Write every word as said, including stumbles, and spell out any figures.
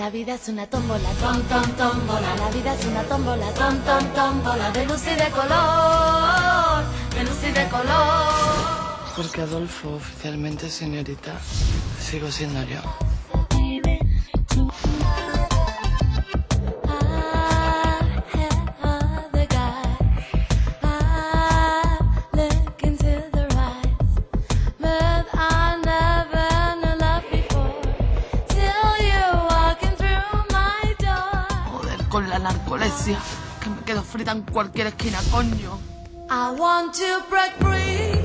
La vida es una tómbola, tom, tom, tómbola. La vida es una tómbola, tom, tom, tómbola. De luz y de color, de luz y de color. Porque Adolfo, oficialmente señorita, sigo siendo yo. Con la narcolepsia, que me quedo frita en cualquier esquina, coño. I want to break free.